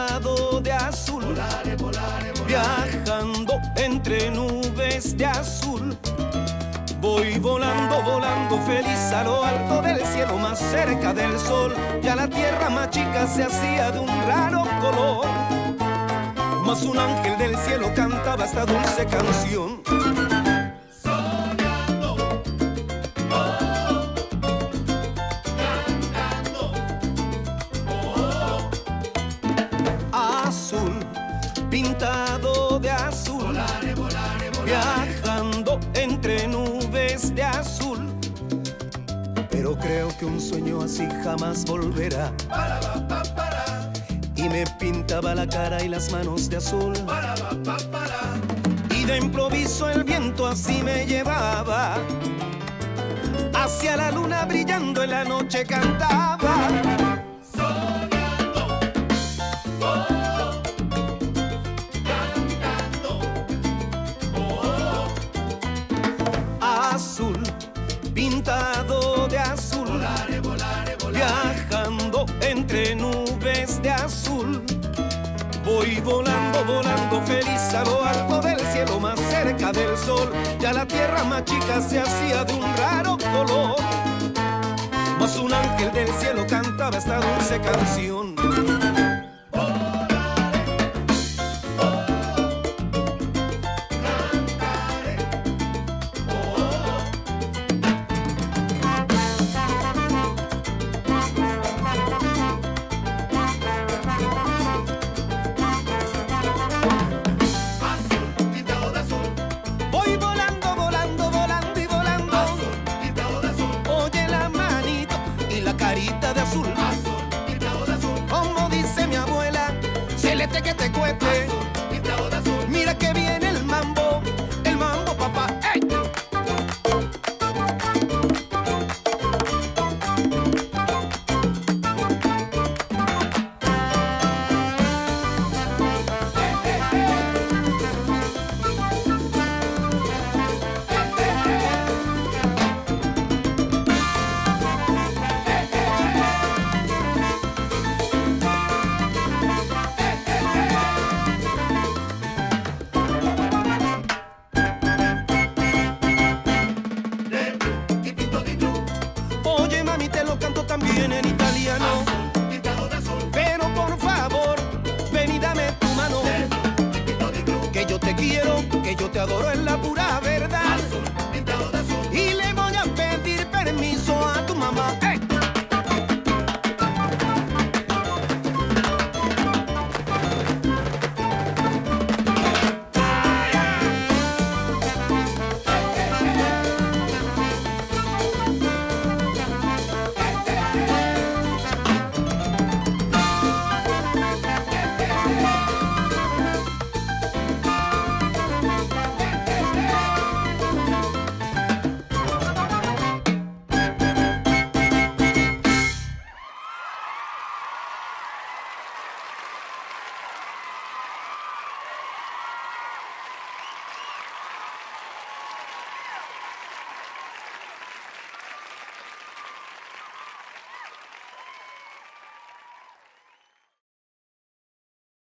pintado de azul, Volare, volare, volare. viajando entre nubes de azul. Voy volando, volando feliz a lo alto del cielo, más cerca del sol. Ya la tierra más chica se hacía de un raro color, mas un ángel del cielo cantaba esta dulce canción. Soñando, cantando, Azul, pintado de azul, volare, volare, volare. viajando entre nubes de azul. Pero creo que un sueño así jamás volverá. Para, pa, para, Y me pintaba la cara y las manos de azul. para, pa, para. Y de improviso el viento así me llevaba hacia la luna brillando en la noche cantaba. Soñando, cantando, Azul, pintado de azul, volare, volare, volare. viajando entre nubes de azul. Voy volando, volando feliz a lo alto del cielo, más cerca del sol. Ya la tierra más chica se hacía de un raro color, mas un ángel del cielo cantaba esta dulce canción. Azul, pintado de azul. Voy volando, volando, volando y volando. Azul, pintado de azul. Oye la manito y la carita de azul. Azul, pintado de azul. Como dice mi abuela, celeste que te cueste.